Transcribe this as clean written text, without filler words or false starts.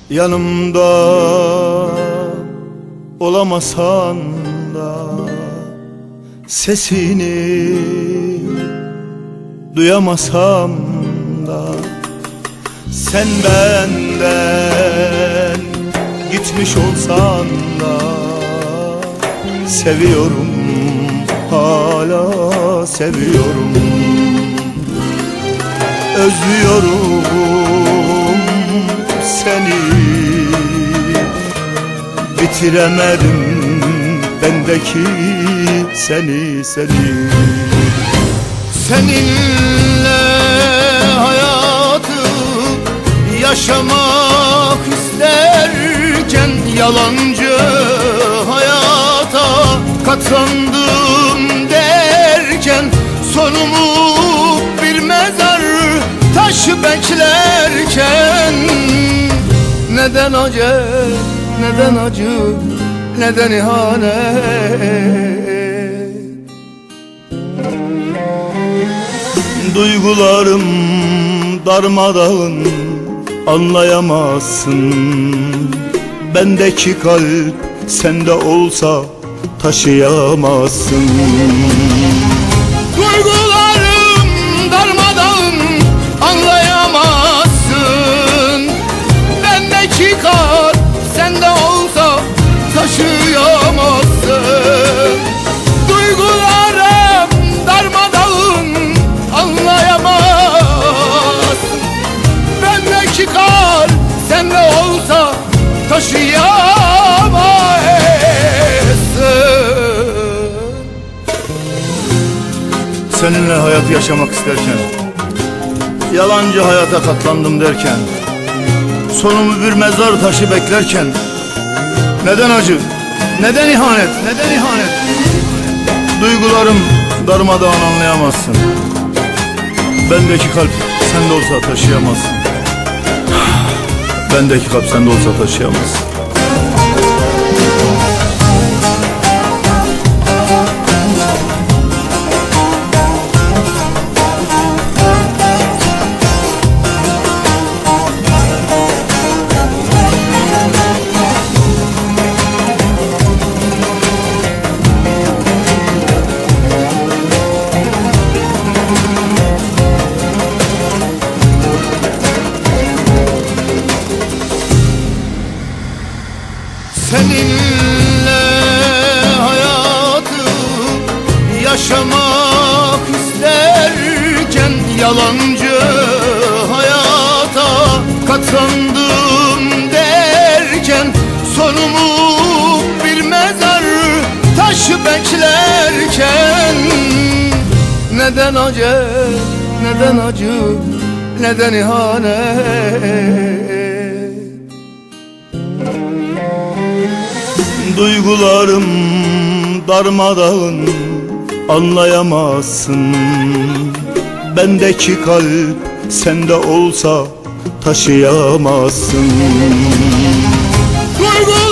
Yanımda olamasan da sesini duyamasam da sen benden gitmiş olsan da seviyorum, hala seviyorum. Özlüyorum seni, bitiremedim bendeki seni. Seninle hayatı yaşamak isterken yalancı hayata katlandım derken sonumu bir mezar taşı beklerken neden acı, neden acı, neden ihanet? Duygularım darmadağın, anlayamazsın. Bendeki kalp sende olsa taşıyamazsın. Duygularım darmadağın, anlayamazsın. Bendeki kalp sende olsa taşıyamazsın. Duygularım darmadağın, anlayamazsın. Bendeki kalp sende olsa taşıyamazsın. Seninle hayat yaşamak isterken yalancı hayata katlandım derken sonumu bir mezar taşı beklerken neden acı, neden ihanet, neden ihanet? Duygularım darmadağın, anlayamazsın. Bendeki kalp sende olsa taşıyamazsın. Bendeki kalp sende olsa taşıyamazsın. Seninle hayatı yaşamak isterken yalancı hayata katlandım derken sonumu bir mezar taşı beklerken neden acı, neden acı, neden ihanet? Duygularım darmadağın, anlayamazsın. Bendeki kalp sende olsa taşıyamazsın.